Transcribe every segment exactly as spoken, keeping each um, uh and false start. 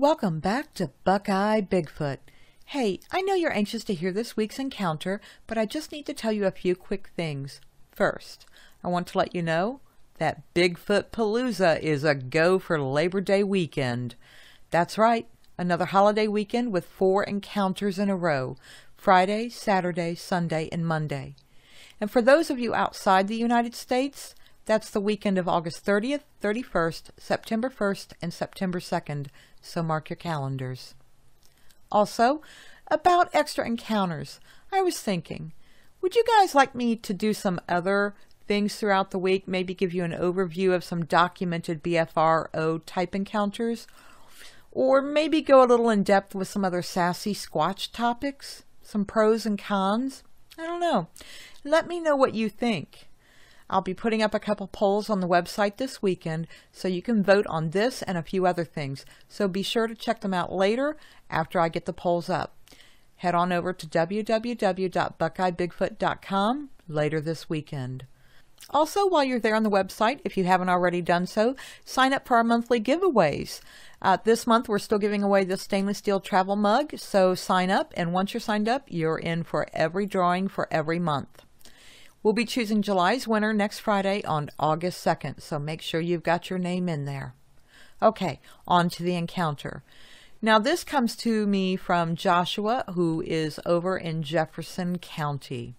Welcome back to Buckeye Bigfoot. Hey, I know you're anxious to hear this week's encounter, but I just need to tell you a few quick things. First, I want to let you know that Bigfoot Palooza is a go for Labor Day weekend. That's right, another holiday weekend with four encounters in a row, Friday, Saturday, Sunday, and Monday. And for those of you outside the United States, that's the weekend of August thirtieth, thirty-first, September first, and September second, so mark your calendars. Also, about extra encounters, I was thinking, would you guys like me to do some other things throughout the week, maybe give you an overview of some documented B F R O type encounters? Or maybe go a little in depth with some other sassy Squatch topics? Some pros and cons? I don't know. Let me know what you think. I'll be putting up a couple polls on the website this weekend, so you can vote on this and a few other things. So be sure to check them out later after I get the polls up. Head on over to w w w dot buckeye bigfoot dot com later this weekend. Also, while you're there on the website, if you haven't already done so, sign up for our monthly giveaways. Uh, this month, we're still giving away the stainless steel travel mug, so sign up, and once you're signed up, you're in for every drawing for every month. We'll be choosing July's winner next Friday on August second, so make sure you've got your name in there. Okay, on to the encounter. Now, this comes to me from Joshua, who is over in Jefferson County.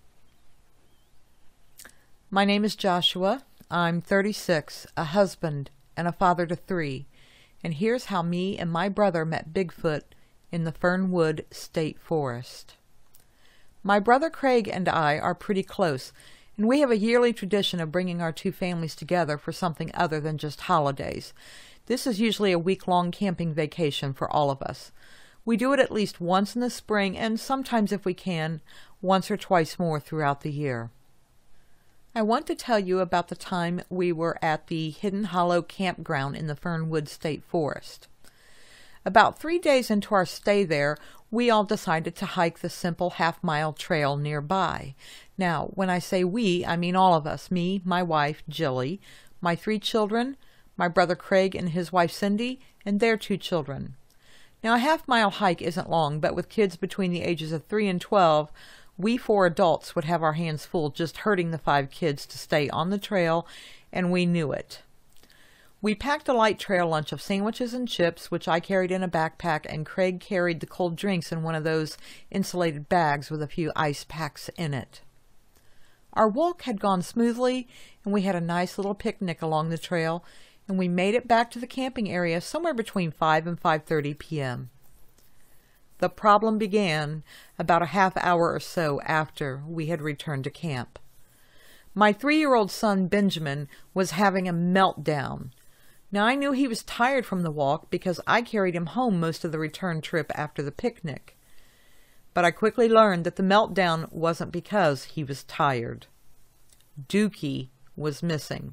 My name is Joshua. I'm thirty-six, a husband, and a father to three. And here's how me and my brother met Bigfoot in the Fernwood State Forest. My brother Craig and I are pretty close, and we have a yearly tradition of bringing our two families together for something other than just holidays. This is usually a week-long camping vacation for all of us. We do it at least once in the spring, and sometimes, if we can, once or twice more throughout the year. I want to tell you about the time we were at the Hidden Hollow Campground in the Fernwood State Forest. About three days into our stay there, we all decided to hike the simple half-mile trail nearby. Now, when I say we, I mean all of us, me, my wife, Jilly, my three children, my brother Craig and his wife Cindy, and their two children. Now, a half-mile hike isn't long, but with kids between the ages of three and twelve, we four adults would have our hands full just herding the five kids to stay on the trail, and we knew it. We packed a light trail lunch of sandwiches and chips, which I carried in a backpack, and Craig carried the cold drinks in one of those insulated bags with a few ice packs in it. Our walk had gone smoothly, and we had a nice little picnic along the trail, and we made it back to the camping area somewhere between five and five thirty p m The problem began about a half hour or so after we had returned to camp. My three-year-old son, Benjamin, was having a meltdown. Now, I knew he was tired from the walk because I carried him home most of the return trip after the picnic. But I quickly learned that the meltdown wasn't because he was tired. Dookie was missing.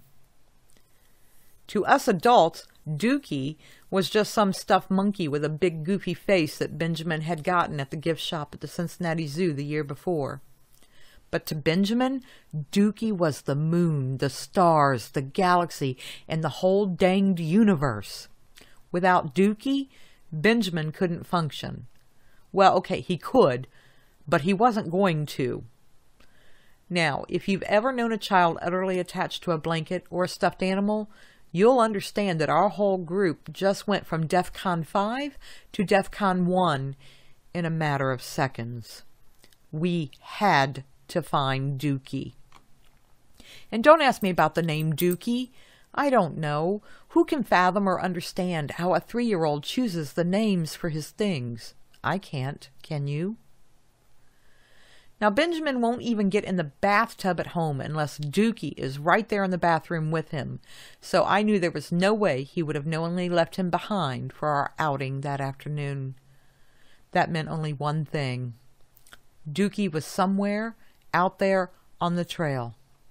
To us adults, Dookie was just some stuffed monkey with a big goofy face that Benjamin had gotten at the gift shop at the Cincinnati Zoo the year before. But to Benjamin, Dookie was the moon, the stars, the galaxy, and the whole danged universe. Without Dookie, Benjamin couldn't function. Well, okay, he could, but he wasn't going to. Now, if you've ever known a child utterly attached to a blanket or a stuffed animal, you'll understand that our whole group just went from DEFCON five to DEFCON one in a matter of seconds. We had to find Dookie. And don't ask me about the name Dookie. I don't know. Who can fathom or understand how a three-year-old chooses the names for his things? I can't. Can you? Now, Benjamin won't even get in the bathtub at home unless Dookie is right there in the bathroom with him, so I knew there was no way he would have knowingly left him behind for our outing that afternoon. That meant only one thing. Dookie was somewhere out there on the trail.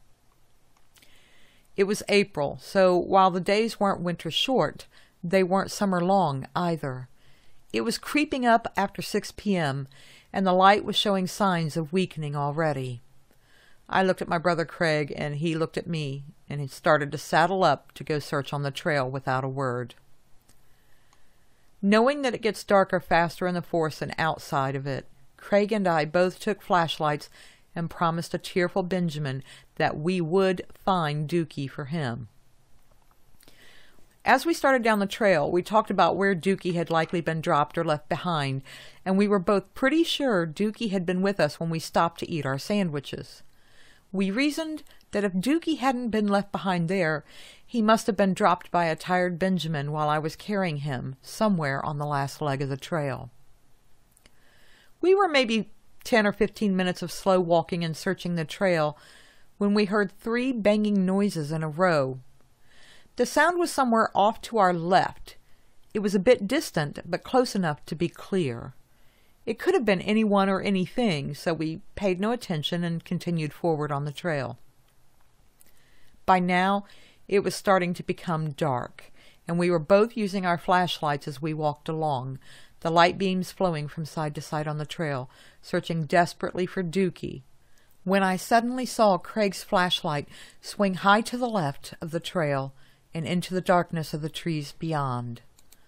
It was April, so while the days weren't winter short, they weren't summer long either. It was creeping up after six p m, and the light was showing signs of weakening already. I looked at my brother Craig, and he looked at me, and he started to saddle up to go search on the trail without a word. Knowing that it gets darker faster in the forest than outside of it, Craig and I both took flashlights and promised a tearful Benjamin that we would find Dookie for him. As we started down the trail, we talked about where Dookie had likely been dropped or left behind, and we were both pretty sure Dookie had been with us when we stopped to eat our sandwiches. We reasoned that if Dookie hadn't been left behind there, he must have been dropped by a tired Benjamin while I was carrying him somewhere on the last leg of the trail. We were maybe ten or fifteen minutes of slow walking and searching the trail when we heard three banging noises in a row. The sound was somewhere off to our left. It was a bit distant, but close enough to be clear. It could have been anyone or anything, so we paid no attention and continued forward on the trail. By now, it was starting to become dark, and we were both using our flashlights as we walked along, the light beams flowing from side to side on the trail, searching desperately for Dookie, when I suddenly saw Craig's flashlight swing high to the left of the trail and into the darkness of the trees beyond.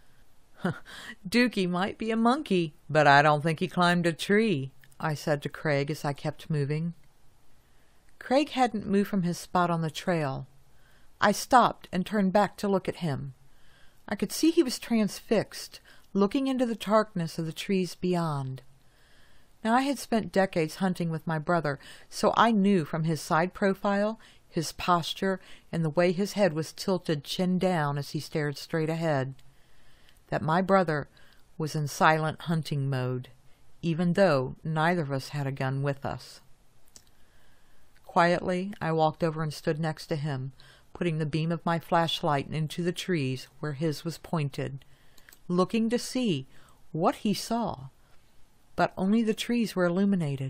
"Dookie might be a monkey, but I don't think he climbed a tree," I said to Craig as I kept moving. Craig hadn't moved from his spot on the trail. I stopped and turned back to look at him. I could see he was transfixed, looking into the darkness of the trees beyond. Now, I had spent decades hunting with my brother, so I knew from his side profile, his posture, and the way his head was tilted chin down as he stared straight ahead, that my brother was in silent hunting mode, even though neither of us had a gun with us. Quietly, I walked over and stood next to him, putting the beam of my flashlight into the trees where his was pointed, looking to see what he saw, but only the trees were illuminated.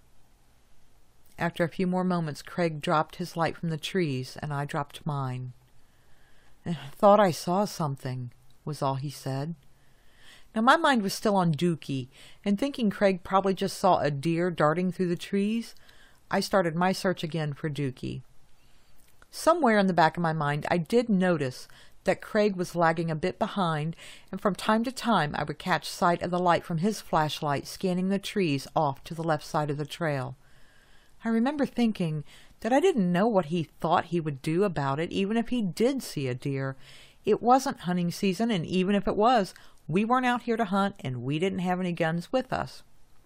After a few more moments, Craig dropped his light from the trees, and I dropped mine. "I thought I saw something," was all he said. Now, my mind was still on Dookie, and thinking Craig probably just saw a deer darting through the trees, I started my search again for Dookie. Somewhere in the back of my mind, I did notice that Craig was lagging a bit behind, and from time to time I would catch sight of the light from his flashlight scanning the trees off to the left side of the trail. I remember thinking that I didn't know what he thought he would do about it, even if he did see a deer. It wasn't hunting season, and even if it was, we weren't out here to hunt, and we didn't have any guns with us.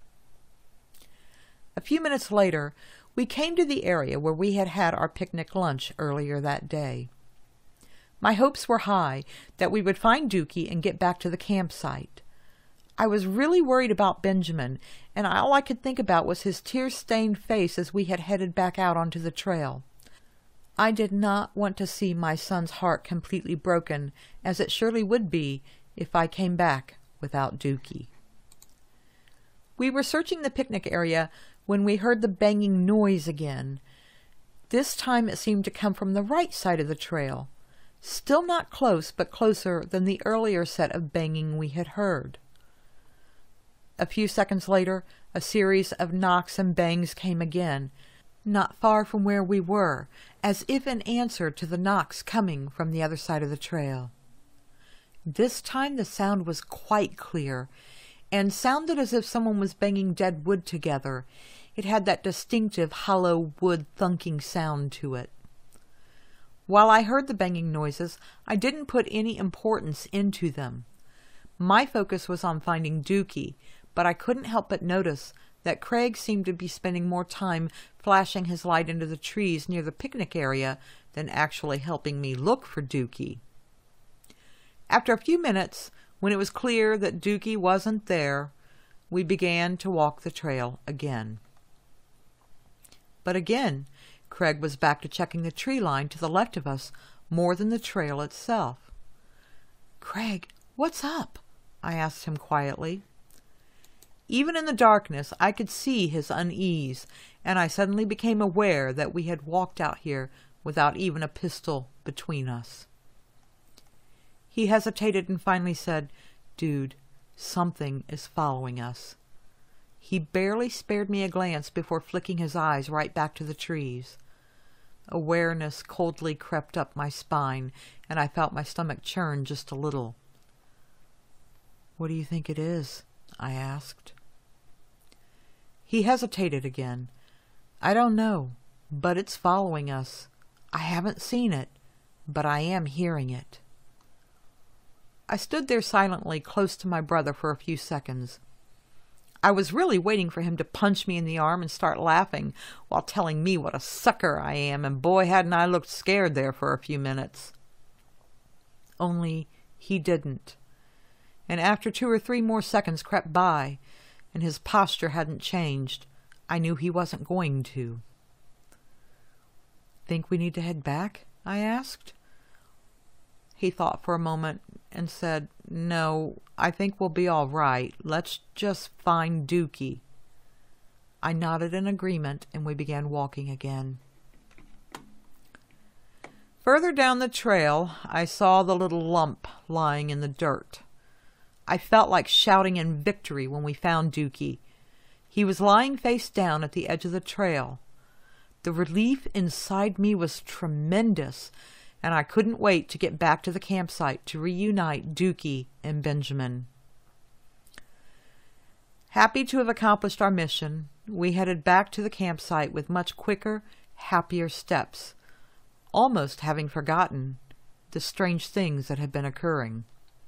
A few minutes later, we came to the area where we had had our picnic lunch earlier that day. My hopes were high that we would find Dookie and get back to the campsite. I was really worried about Benjamin, and all I could think about was his tear-stained face as we had headed back out onto the trail. I did not want to see my son's heart completely broken, as it surely would be if I came back without Dookie. We were searching the picnic area when we heard the banging noise again. This time it seemed to come from the right side of the trail. Still not close, but closer than the earlier set of banging we had heard. A few seconds later, a series of knocks and bangs came again, not far from where we were, as if in answer to the knocks coming from the other side of the trail. This time the sound was quite clear, and sounded as if someone was banging dead wood together. It had that distinctive hollow wood thunking sound to it. While I heard the banging noises, I didn't put any importance into them. My focus was on finding Dookie, but I couldn't help but notice that Craig seemed to be spending more time flashing his light into the trees near the picnic area than actually helping me look for Dookie. After a few minutes, when it was clear that Dookie wasn't there, we began to walk the trail again. But again, Craig was back to checking the tree line to the left of us more than the trail itself. "Craig, what's up?" I asked him quietly. Even in the darkness, I could see his unease, and I suddenly became aware that we had walked out here without even a pistol between us. He hesitated and finally said, "Dude, something is following us." He barely spared me a glance before flicking his eyes right back to the trees. Awareness coldly crept up my spine, and I felt my stomach churn just a little. "What do you think it is?" I asked. He hesitated again. "I don't know, but it's following us. I haven't seen it, but I am hearing it." I stood there silently close to my brother for a few seconds. I was really waiting for him to punch me in the arm and start laughing while telling me what a sucker I am, and boy, hadn't I looked scared there for a few minutes. Only he didn't. And after two or three more seconds crept by, and his posture hadn't changed, I knew he wasn't going to. "Think we need to head back?" I asked. He thought for a moment and said, "No, I think we'll be all right. Let's just find Dookie." I nodded in agreement, and we began walking again. Further down the trail, I saw the little lump lying in the dirt. I felt like shouting in victory when we found Dookie. He was lying face down at the edge of the trail. The relief inside me was tremendous, and I couldn't wait to get back to the campsite to reunite Dookie and Benjamin. Happy to have accomplished our mission, we headed back to the campsite with much quicker, happier steps, almost having forgotten the strange things that had been occurring.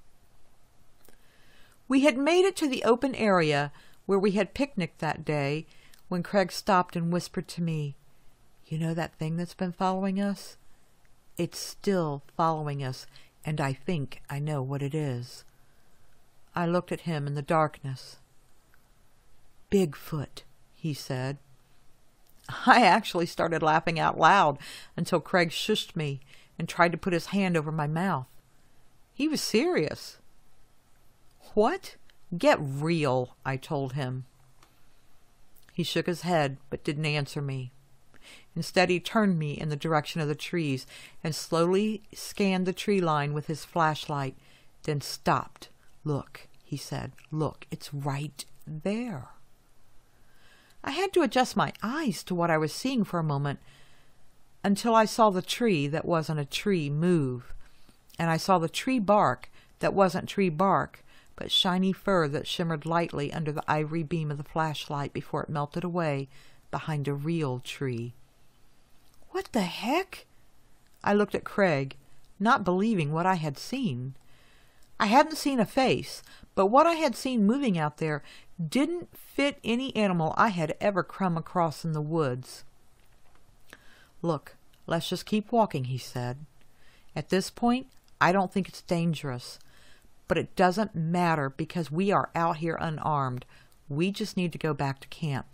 We had made it to the open area where we had picnicked that day when Craig stopped and whispered to me, "You know that thing that's been following us? It's still following us, and I think I know what it is." I looked at him in the darkness. "Bigfoot," he said. I actually started laughing out loud until Craig shushed me and tried to put his hand over my mouth. He was serious. "What? Get real," I told him. He shook his head but didn't answer me. Instead, he turned me in the direction of the trees and slowly scanned the tree line with his flashlight, then stopped. "Look," he said. "Look, it's right there." I had to adjust my eyes to what I was seeing for a moment until I saw the tree that wasn't a tree move, and I saw the tree bark that wasn't tree bark, but shiny fur that shimmered lightly under the ivory beam of the flashlight before it melted away behind a real tree. "What the heck?" I looked at Craig, not believing what I had seen. I hadn't seen a face, but what I had seen moving out there didn't fit any animal I had ever come across in the woods. "Look, let's just keep walking," he said. "At this point, I don't think it's dangerous. But it doesn't matter because we are out here unarmed. We just need to go back to camp."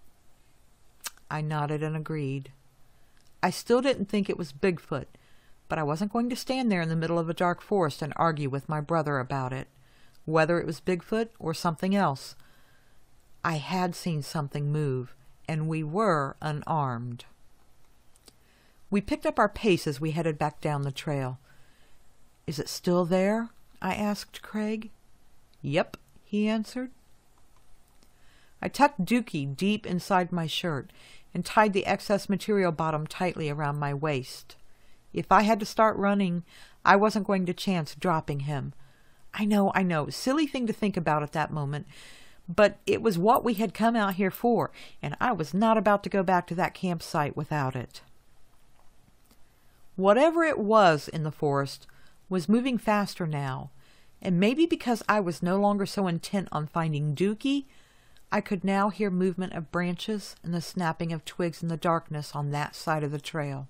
I nodded and agreed. I still didn't think it was Bigfoot, but I wasn't going to stand there in the middle of a dark forest and argue with my brother about it, whether it was Bigfoot or something else. I had seen something move, and we were unarmed. We picked up our pace as we headed back down the trail. "Is it still there?" I asked Craig. "Yep," he answered. I tucked Dookie deep inside my shirt and tied the excess material bottom tightly around my waist. If I had to start running, I wasn't going to chance dropping him. I know, I know, silly thing to think about at that moment, but it was what we had come out here for, and I was not about to go back to that campsite without it. Whatever it was in the forest was moving faster now, and maybe because I was no longer so intent on finding Dookie, I could now hear movement of branches and the snapping of twigs in the darkness on that side of the trail.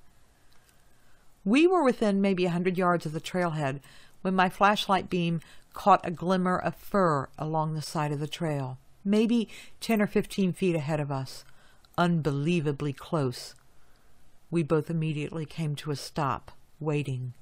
We were within maybe a hundred yards of the trailhead when my flashlight beam caught a glimmer of fur along the side of the trail, maybe ten or fifteen feet ahead of us, unbelievably close. We both immediately came to a stop, waiting.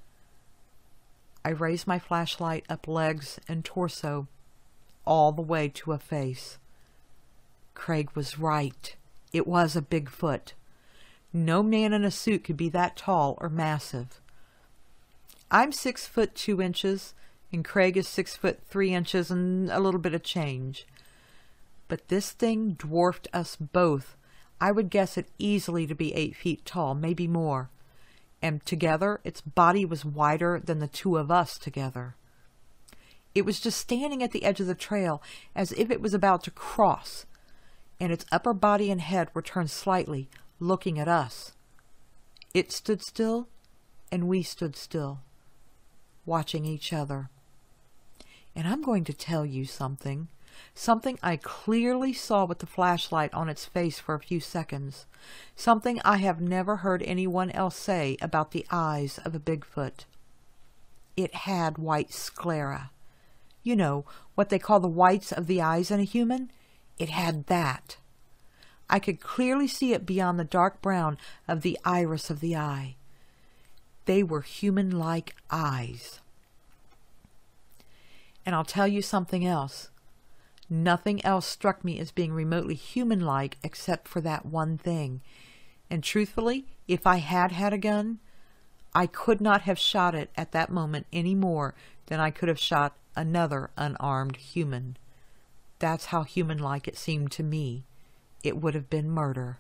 I raised my flashlight up legs and torso, all the way to a face. Craig was right. It was a Bigfoot. No man in a suit could be that tall or massive. I'm six foot two inches, and Craig is six foot three inches and a little bit of change. But this thing dwarfed us both. I would guess it easily to be eight feet tall, maybe more. And together, its body was wider than the two of us together. It was just standing at the edge of the trail as if it was about to cross, and its upper body and head were turned slightly, looking at us. It stood still, and we stood still, watching each other. And I'm going to tell you something, something I clearly saw with the flashlight on its face for a few seconds, something I have never heard anyone else say about the eyes of a Bigfoot. It had white sclera. You know, what they call the whites of the eyes in a human? It had that. I could clearly see it beyond the dark brown of the iris of the eye. They were human-like eyes. And I'll tell you something else. Nothing else struck me as being remotely human-like except for that one thing. And truthfully, if I had had a gun, I could not have shot it at that moment any more than I could have shot another unarmed human. That's how human-like it seemed to me. It would have been murder.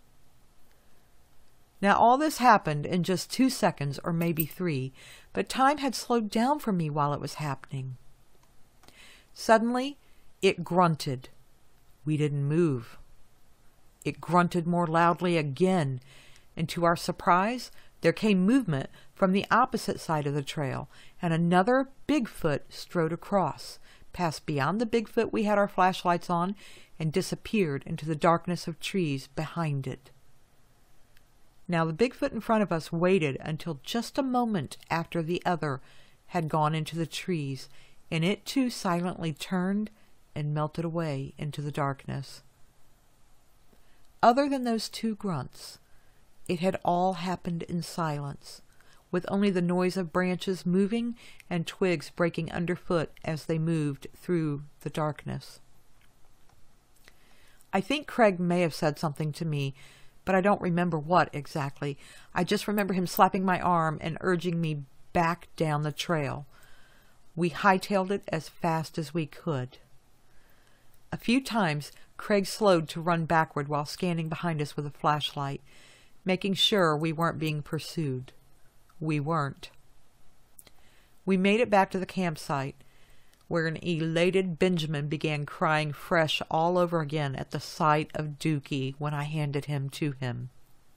Now all this happened in just two seconds, or maybe three, but time had slowed down for me while it was happening. Suddenly, it grunted. We didn't move. It grunted more loudly again, and to our surprise, there came movement from the opposite side of the trail, and another Bigfoot strode across, passed beyond the Bigfoot we had our flashlights on, and disappeared into the darkness of trees behind it. Now the Bigfoot in front of us waited until just a moment after the other had gone into the trees, and it too silently turned and melted away into the darkness. Other than those two grunts, it had all happened in silence, with only the noise of branches moving and twigs breaking underfoot as they moved through the darkness. I think Craig may have said something to me, but I don't remember what exactly. I just remember him slapping my arm and urging me back down the trail. We hightailed it as fast as we could. A few times, Craig slowed to run backward while scanning behind us with a flashlight, making sure we weren't being pursued. We weren't. We made it back to the campsite, where an elated Benjamin began crying fresh all over again at the sight of Dookie when I handed him to him.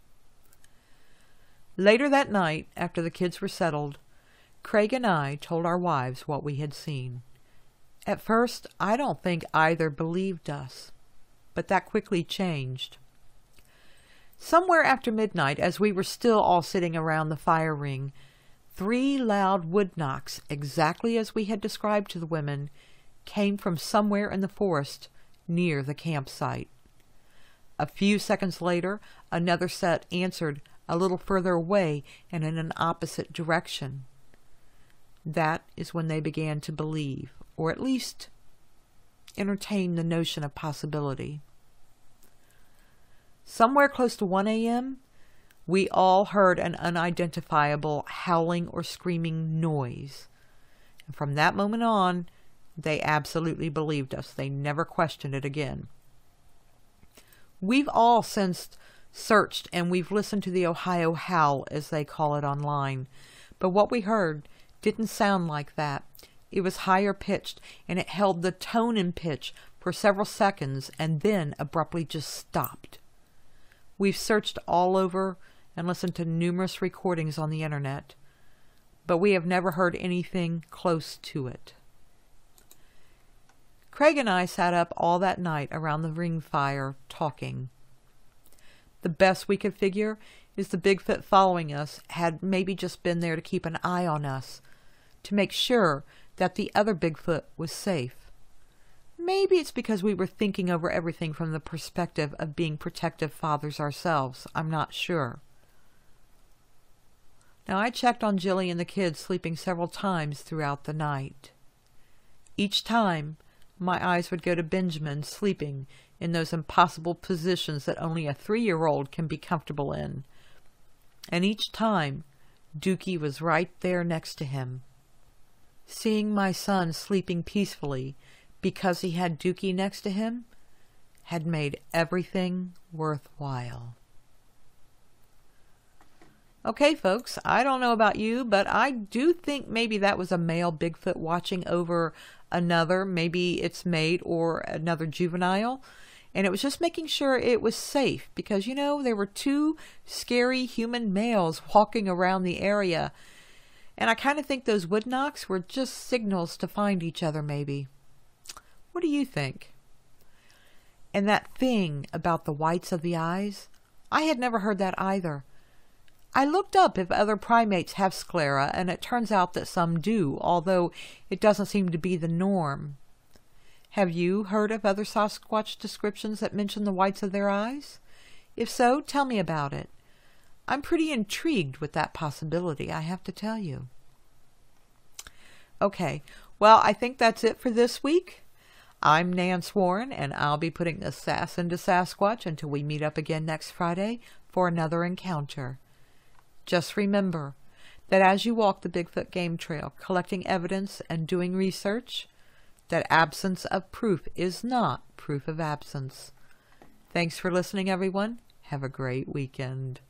Later that night, after the kids were settled, Craig and I told our wives what we had seen. At first, I don't think either believed us, but that quickly changed. Somewhere after midnight, as we were still all sitting around the fire ring, three loud wood knocks, exactly as we had described to the women, came from somewhere in the forest near the campsite. A few seconds later, another set answered a little further away and in an opposite direction. That is when they began to believe, or at least entertain the notion of possibility. Somewhere close to one A M, we all heard an unidentifiable howling or screaming noise. And from that moment on, they absolutely believed us. They never questioned it again. We've all since searched and we've listened to the Ohio howl, as they call it online. But what we heard didn't sound like that. It was higher pitched, and it held the tone and pitch for several seconds and then abruptly just stopped. We've searched all over and listened to numerous recordings on the internet, but we have never heard anything close to it. Craig and I sat up all that night around the ring fire talking. The best we could figure is the Bigfoot following us had maybe just been there to keep an eye on us, to make sure that the other Bigfoot was safe. Maybe it's because we were thinking over everything from the perspective of being protective fathers ourselves. I'm not sure. Now, I checked on Jilly and the kids sleeping several times throughout the night. Each time, my eyes would go to Benjamin sleeping in those impossible positions that only a three-year-old can be comfortable in. And each time, Dookie was right there next to him. Seeing my son sleeping peacefully because he had Dookie next to him had made everything worthwhile. Okay, folks, I don't know about you, but I do think maybe that was a male Bigfoot watching over another, maybe its mate or another juvenile. And it was just making sure it was safe because, you know, there were two scary human males walking around the area. And I kind of think those wood knocks were just signals to find each other, maybe. What do you think? And that thing about the whites of the eyes, I had never heard that either. I looked up if other primates have sclera, and it turns out that some do, although it doesn't seem to be the norm. Have you heard of other Sasquatch descriptions that mention the whites of their eyes? If so, tell me about it. I'm pretty intrigued with that possibility, I have to tell you. Okay, well, I think that's it for this week. I'm Nance Warren, and I'll be putting the sass into Sasquatch until we meet up again next Friday for another encounter. Just remember that as you walk the Bigfoot game trail, collecting evidence and doing research, that absence of proof is not proof of absence. Thanks for listening, everyone. Have a great weekend.